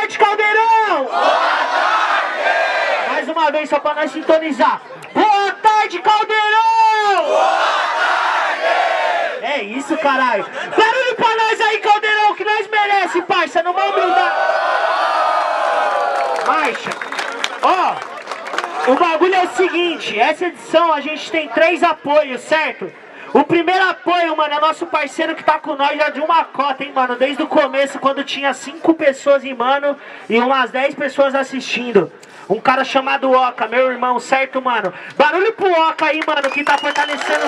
tarde, Caldeirão! Boa tarde! Mais uma vez, só pra nós sintonizar. Boa tarde, Caldeirão! Boa tarde! É isso, caralho. Barulho pra nós aí, Caldeirão, que nós merece, parça. Não vai humildar. Marcha. Ó, o bagulho é o seguinte. Essa edição a gente tem 3 apoios, certo? O primeiro apoio, mano, é nosso parceiro que tá com nós já de uma cota, hein, mano. Desde o começo, quando tinha 5 pessoas em mano e umas 10 pessoas assistindo. Um cara chamado Oca, meu irmão, certo, mano? Barulho pro Oca aí, mano, que tá fortalecendo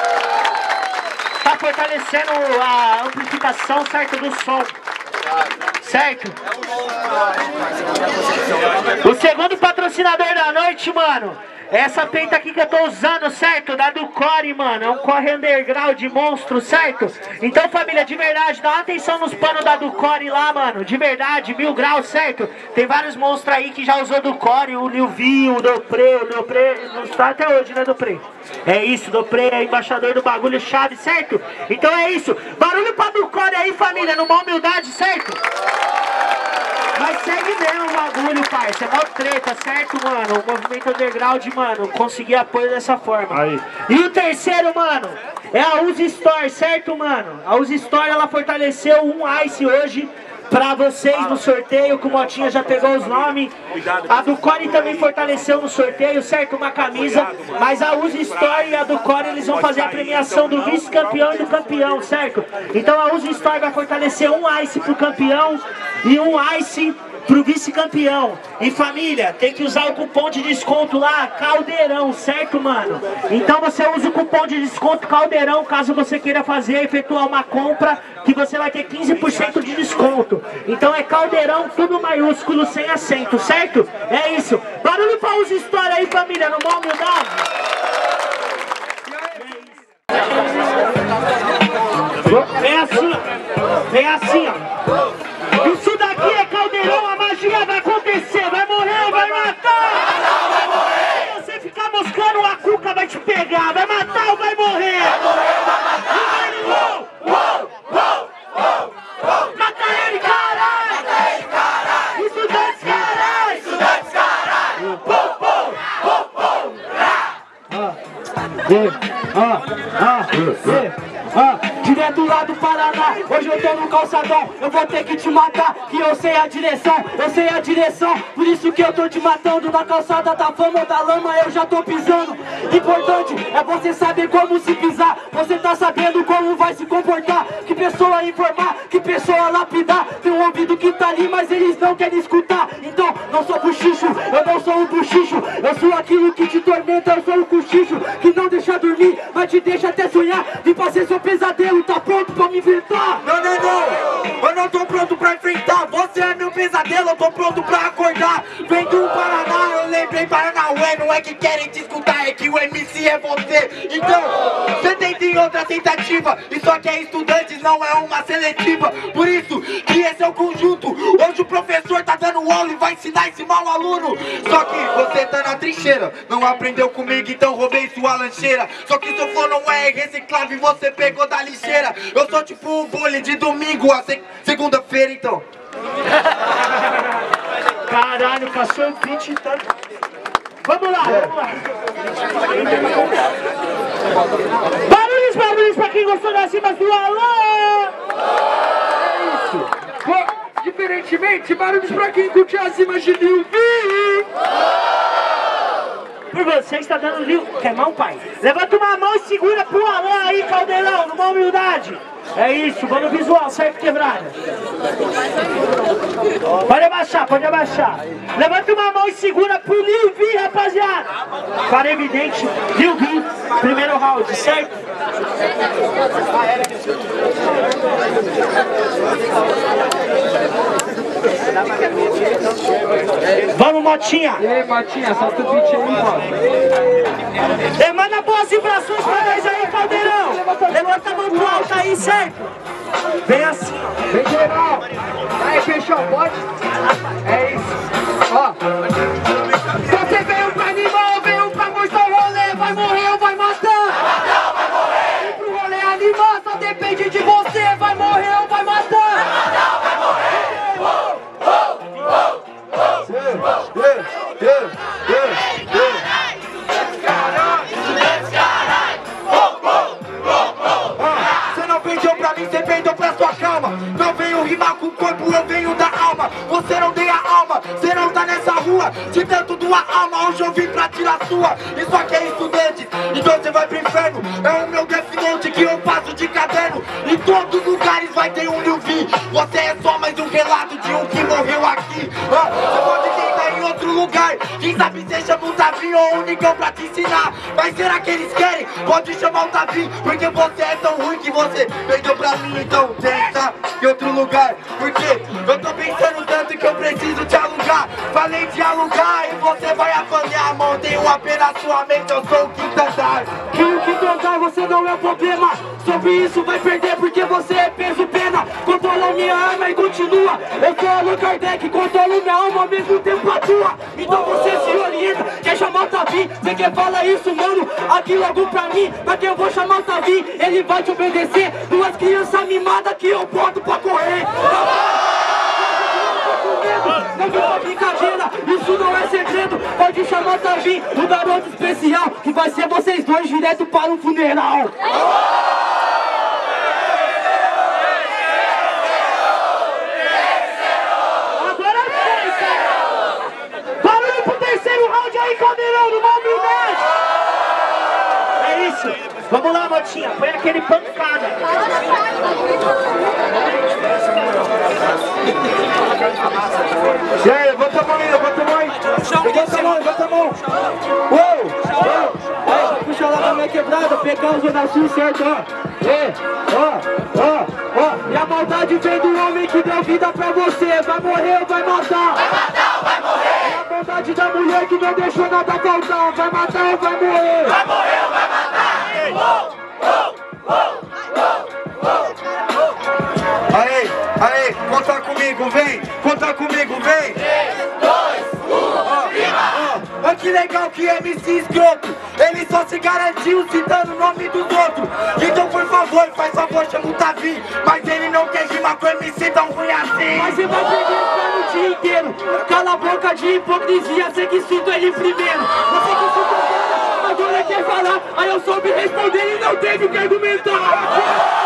a amplificação, certo, do som. Certo? O segundo patrocinador da noite, mano, essa peita aqui que eu tô usando, certo? Da do Core, mano. É um Core underground monstro, certo? Então, família, de verdade, dá uma atenção nos panos da do Core lá, mano. De verdade, 1000 graus, certo? Tem vários monstros aí que já usou do Core. O Nilvi, o Dopré. O Dopré não está até hoje, né, Dopré? É isso, Dopré é embaixador do bagulho chave, certo? Então é isso. Barulho pra do Core aí, família, numa humildade, certo? Mas segue mesmo o bagulho, parça. É mó treta, certo, mano? O movimento underground, mano, conseguir apoio dessa forma. Aí. E o terceiro, mano, é a Uzi Store, certo, mano? A Uzi Store, ela fortaleceu um Ice hoje pra vocês no sorteio, que o Motinha já pegou os nomes. A do Core também fortaleceu no sorteio, certo? Uma camisa. Mas a Uzi Store e a do Core, eles vão fazer a premiação do vice-campeão e do campeão, certo? Então a Uzi Store vai fortalecer um Ice pro campeão e um Ice pro vice-campeão. E família, tem que usar o cupom de desconto lá, Caldeirão, certo, mano? Então você usa o cupom de desconto Caldeirão, caso você queira fazer, efetuar uma compra, que você vai ter 15% de desconto. Então é Caldeirão, tudo maiúsculo, sem acento, certo? É isso. Barulho pra Uzi Store aí, família, no mó humildade. Vem assim, ó. Vem assim, ó. Isso daqui é Caldeirão, a magia vai acontecer, vai morrer ou vai matar? Vai morrer! Se você ficar moscando, a cuca vai te pegar, vai matar ou vai morrer? Vai morrer ou vai matar? Mata ele, caralho! Mata ele, caralho! Estudantes, caralho! Estudantes, caralho! Direto lá do Paraná, hoje eu tô no calçadão. Eu vou ter que te matar, que eu sei a direção, por isso que eu tô te matando. Na calçada da fama ou da lama eu já tô pisando. Importante é você saber como se pisar. Você tá sabendo como vai se comportar. Que pessoa informar, que pessoa lapidar. Tem um ouvido que tá ali, mas eles não querem escutar. Então, não sou buchicho, eu não sou um buchicho. Eu sou aquilo que te tormenta, eu sou um cochicho que não deixa dormir, mas te deixa até sonhar. Vim fazer seu pesadelo, tá pronto pra me enfrentar? Não, eu não tô pronto pra enfrentar. Você é meu pesadelo, eu tô pronto pra acordar. Vem do Paraná, eu lembrei Paranauê. Não é que querem te escutar, é que o MC é você. Então, você tenta em outra tentativa. Isso aqui é estudantes, não é uma seletiva. Por isso que esse é o conjunto. Hoje o professor tá dando aula e vai ensinar esse mau aluno. Só que você tá na trincheira, não aprendeu comigo, então roubei sua lancheira. Só que seu flow não é reciclável e você pegou da lixeira. Eu sou tipo um bully de domingo a segunda-feira, então. Caralho, cachorro 20 e tanto. Vamos lá. Barulhos pra quem gostou das rimas do Alô! É isso. Diferentemente, barulhos pra quem curte as rimas de Lil V. Por você está dando Lil... Quer mão, pai? Levanta uma mão e segura pro Alô aí, Caldeirão, numa humildade. É isso, vamos visual, certo, quebrada? Pode abaixar. Levanta uma mão e segura pro Lil V, rapaziada. Para evidente, Lil V, primeiro round, certo? Vamos, Motinha. E aí, Motinha, solta o beat aí, mano. Demanda boas vibrações pra nós aí, Caldeirão. Levanta a mão pro alto aí, certo? Vem assim, ó. Vem geral. Aí, fechou, pode? É isso. Ó. Você veio pra animal, veio pra mostrar o rolê. Vai morrer ou vai matar? Vai morrer. Vem pro rolê animar, só depende de você. Vai morrer ou vai matar? Vai morrer. rua, cê não tá nessa rua. De tanto doar alma, hoje eu vim pra tirar sua. Isso aqui é estudante, então cê vai pro inferno. É o meu Death Note que eu faço de caderno. Em todos os lugares vai ter um eu vi. Você é só mais um relato de um que morreu aqui. Você pode tentar em outro lugar, quem sabe cê chama o Davi ou o Nicão pra te ensinar. Mas será que eles querem? Pode chamar o Davi, porque você é tão ruim que você perdeu pra mim. Então tenta em outro lugar, porque eu tô pensando tanto que eu preciso te alugar. Falei de alugar e você vai apanhar. Montei um AP na sua mente, eu sou o quinto andar. Que o quinto andar você não é problema. Sobre isso vai perder porque você é peso pena. Controla minha arma e continua. Eu sou Allan Kardec, controlo minha alma ao mesmo tempo a tua. Então você se orienta, quer chamar o Davi. Você quer falar isso, mano, aqui logo pra mim. Pra que eu vou chamar o Davi, ele vai te obedecer. Duas crianças mimadas que eu boto pra correr. Não vem pra brincadeira, isso não é segredo. Pode chamar o Davi, o garoto especial, que vai ser vocês dois direto para o funeral. Agora sim, cara. Barulho pro terceiro round aí, Caldeirão, numa humildade. É isso. Vamos lá, Motinha, põe aquele pancada. E aí, levanta a mão aí, levanta a mão aí. Levanta a mão, levanta a mão. Uou! Aí, puxa lá na minha quebrada, pegar o Zona Sul, certo, ó. E a maldade vem do homem que deu vida pra você. Vai morrer ou vai matar? Vai matar ou vai morrer? E a maldade da mulher que não deixou nada faltar. Vai matar ou vai morrer? Vai morrer ou vai matar? Aí, conta comigo, vem. Conta comigo, vem. 3, 2, 1, viva! Olha que legal que MC escroto, ele só se garantiu citando o nome dos outros. Então por favor, faz favor, chama o Davi. Mas ele não quer rimar com MC tão ruim assim. Mas você vai perder o dia inteiro. Cala a boca de hipocrisia, você que citou ele primeiro. Você que citou agora, agora quer falar. Aí eu soube responder e não teve o que argumentar.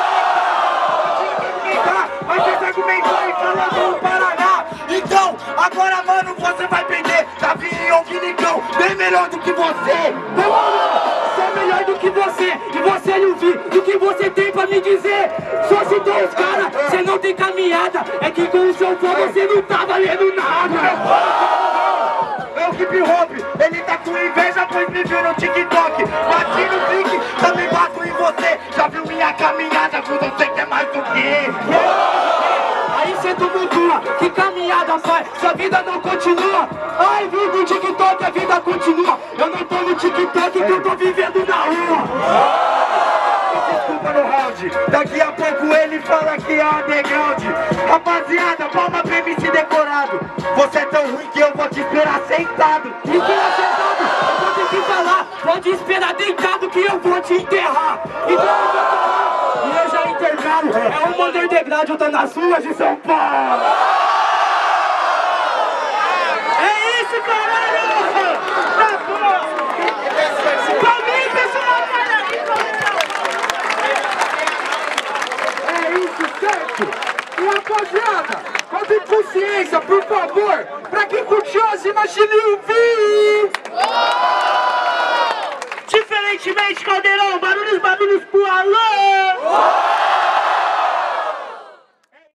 Mas você argumentou e falou do Paraná. Então, agora mano, você vai perder. Davi ou Vinicão, bem melhor do que você. Sou melhor do que você, e você não viu do que você tem pra me dizer. Só citou os caras, você não tem caminhada. É que com o seu flow você não tá valendo nada. É o hip hop, ele tá com inveja pois me viu no TikTok. Bati no clique, também bato em você. Já viu minha caminhada, com você que é mais do que. Aí cê tumultua, que caminhada faz? Sua vida não continua. Ai, viu no TikTok, a vida continua. Eu não tô no TikTok que eu tô vivendo na rua. Desculpa no round, daqui a pouco ele fala que é underground. Rapaziada, palma pra MC decorado. Você é tão ruim que eu vou te esperar sentado. Espera sentado, eu vou ter que falar. Pode esperar deitado que eu vou te enterrar. Então eu vou falar, e eu já intercalo. É uma underground, eu tô nas ruas de São Paulo. É isso, caralho! Tá bom! Palminha, pessoal! É isso, certo? E rapaziada, com consciência, por favor, pra quem curtiu as rimas de Lil V. Diferentemente, Caldeirão, barulhos pro Alô!